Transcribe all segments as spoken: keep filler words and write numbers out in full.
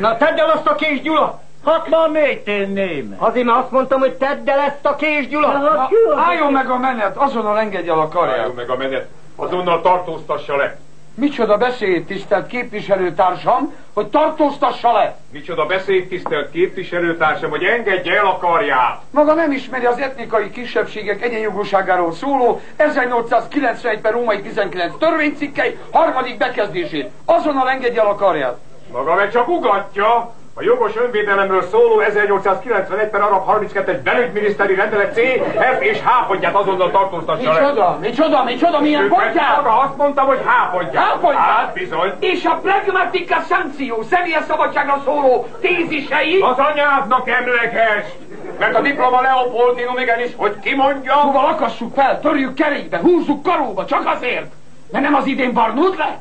Na tedd el azt a Kés Gyula! Hát már miért tenném? Azért már azt mondtam, hogy tedd el ezt a Kés Gyula! Na, álljon meg a menet, azonnal engedje el a karját. Álljon meg a menet, azonnal tartóztassa le. Micsoda beszéd, tisztelt képviselőtársam, hogy tartóztassa le. Micsoda beszéd, tisztelt képviselőtársam, hogy engedje el a karját. Maga nem ismeri az etnikai kisebbségek egyenjogúságáról szóló ezernyolcszázkilencvenegy per római tizenkilenc törvénycikkely harmadik bekezdését. Azonnal engedje el a karját. Maga meg csak ugatja. A jogos önvédelemről szóló ezernyolcszázkilencvenegy per arab harminckettes belügyminiszteri rendelet C, F és H pontját azonnal tartóztassa le. Micsoda? Micsoda? Micsoda? Milyen pontját? Maga azt mondta, hogy H pontját. H pontját? Hát bizony. És a pragmatica sanctio személyes szabadságra szóló tézisei? Az anyádnak emleges. Mert a diploma Leopoldinum igenis, hogy kimondja. Szóval akassuk fel, törjük kerékbe, húzzuk karóba, csak azért. Mert nem az idén barnult le?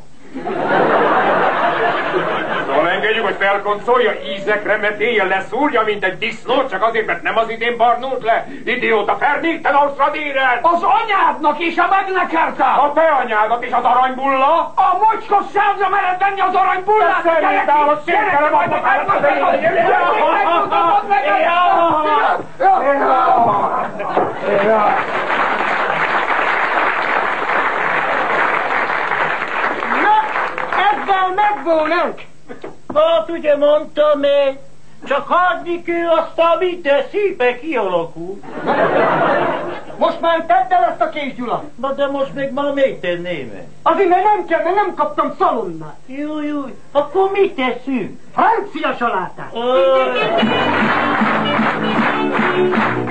Szóval engedjük, hogy felkoncolja, ízekre metélje, leszúrja, mint egy disznó, csak azért, mert nem az idén barnult le. Idióta, fernékten ausztradéren! Az anyádnak és a Magna Carta! A te anyádat és az aranybulla! A mocskos százra mered venni az aranybullát! Szerint áll, hogy szétkele van a Ezzel megvolnánk! Hát ugye mondtam én, csak hagyni kell, aztán minden szépen kialakul. Most már tedd el ezt a Kés Gyula! Na de most még már miért tenném? Azért mert nem kell, mert nem kaptam szalonnát! Jó, jó, akkor mit teszünk? Francia salátát! Ö...